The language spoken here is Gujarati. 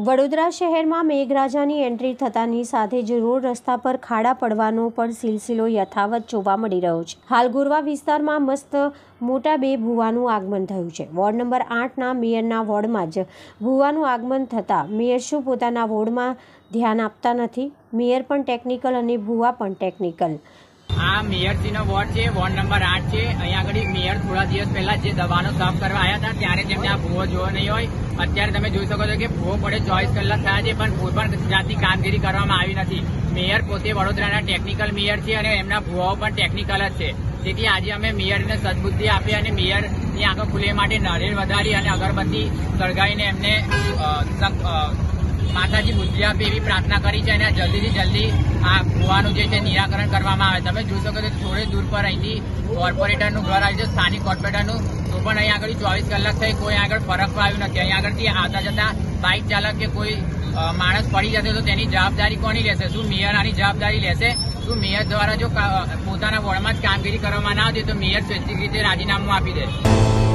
વડોદરા શહેરમાં મેઘરાજાની એન્ટ્રી થતાની સાથે જ રોડ રસ્તા પર ખાડા પડવાનો પણ સિલસિલો યથાવત જોવા મળી રહ્યો છે। હાલ ગોરવા વિસ્તારમાં મસ્ત મોટા બે ભૂવાનું આગમન થયું છે। વોર્ડ નંબર 8ના મેયરના વોર્ડમાં જ ભૂવાનું આગમન થતાં મેયર શું પોતાના વોર્ડમાં ધ્યાન આપતા નથી? મેયર પણ ટેકનિકલ અને ભૂવા પણ ટેકનિકલ। આ મેયરજીનો વોર્ડ છે, વોર્ડ નંબર 8 છે। અહીંયા આગળ મેયર થોડા દિવસ પહેલા જે દવાનો સાફ કરવા આવ્યા હતા ત્યારે તેમને આ ભૂવો જોવો નહીં હોય। અત્યારે તમે જોઈ શકો છો કે ભૂવો પડે 24 કલાક થયા છે પણ કોઈ પણ જાતની કામગીરી કરવામાં આવી નથી। મેયર પોતે વડોદરાના ટેકનિકલ મેયર છે અને એમના ભૂવાઓ પણ ટેકનિકલ જ છે। તેથી આજે અમે મેયરને સદબુદ્ધિ આપી અને મેયરની આંખો ખુલે માટે નારિયેળ વધારી અને અગરબત્તી સળગાવીને એમને માતાજી બુદ્ધિ આપે એવી પ્રાર્થના કરી છે અને જલ્દીથી જલ્દી આ ભૂવાનું જે છે નિરાકરણ કરવામાં આવે। તમે જોઈ શકો છો થોડે દૂર પર અહીંથી કોર્પોરેટરનું ઘર આવ્યું છે, સ્થાનિક કોર્પોરેટરનું, તો પણ અહીંયા આગળ 24 કલાક થઈ કોઈ આગળ ફરક આવ્યું નથી। અહીંયા આગળથી આવતા જતા બાઇક ચાલક કે કોઈ માણસ પડી જશે તો તેની જવાબદારી કોની લેશે? શું મેયર આની જવાબદારી લેશે? શું મેયર દ્વારા જો પોતાના વોર્ડમાં જ કામગીરી કરવામાં ના આવતી તો મેયર સ્વૈચ્છિક રીતે રાજીનામું આપી દે?